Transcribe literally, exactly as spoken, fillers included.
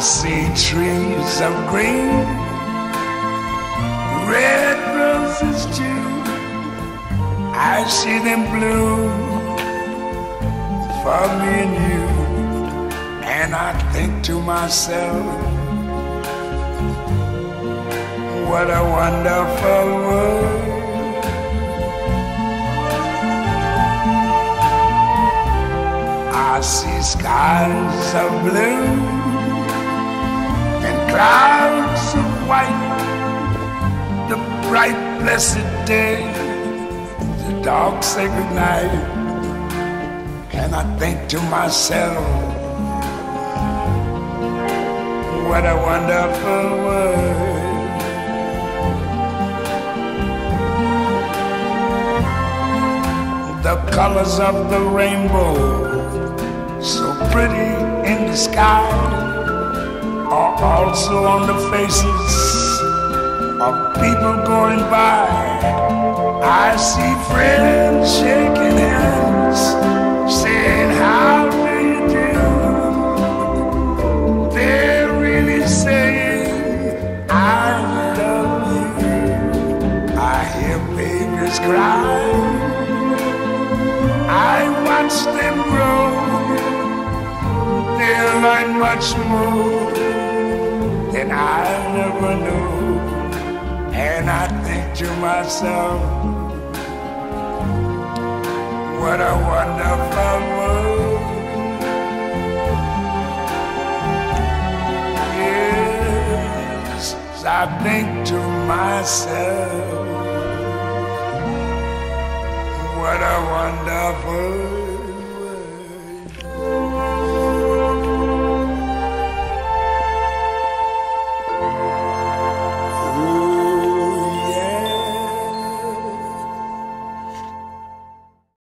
see trees of green, red roses too. I see them bloom for me and you. And I think to myself, what a wonderful world. I see skies of blue and clouds of white, the bright blessed day, the dark sacred night. And I think to myself, what a wonderful world. The colors of the rainbow, so pretty in the sky, are also on the faces of people going by. I see friends shaking hands, saying, how do you do? They're really saying, I love you. I hear babies cry, I watch them grow. They'll learn much more than I never knew. And I think to myself, what a wonderful world. Yes, I think to myself, what a wonderful world.